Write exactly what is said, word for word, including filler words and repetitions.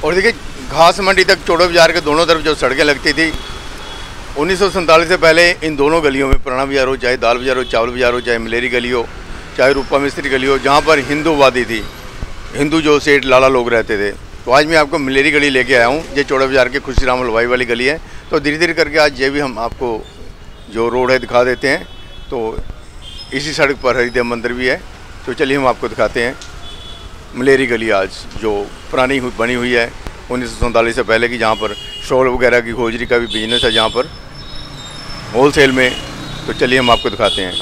और देखिए घास मंडी तक चौड़ा बाजार के दोनों तरफ जो सड़कें लगती थी, उन्नीस सौ सैंतालीस से पहले इन दोनों गलियों में, पुराना बाजार हो, चाहे दाल बाजार हो, चावल बाजार हो, चाहे मलेरी गली हो, चाहे रूपा मिस्त्री गली हो, जहाँ पर हिंदूवादी थी, हिंदू जो सेठ लाला लोग रहते थे। तो आज मैं आपको मलेरी गली लेके आया हूँ। ये चौड़ा बाजार के खुशी राम हलवाई वाली गली है। तो धीरे धीरे करके आज ये भी हम आपको जो रोड है दिखा देते हैं। तो इसी सड़क पर हरिदेव मंदिर भी है। तो चलिए हम आपको दिखाते हैं मलेरी गली आज जो पुरानी बनी हुई है उन्नीस सौ सैंतालीस से पहले की, जहाँ पर शॉल वगैरह की होजरी का भी बिजनेस है, जहाँ पर होलसेल में। तो चलिए हम आपको दिखाते हैं।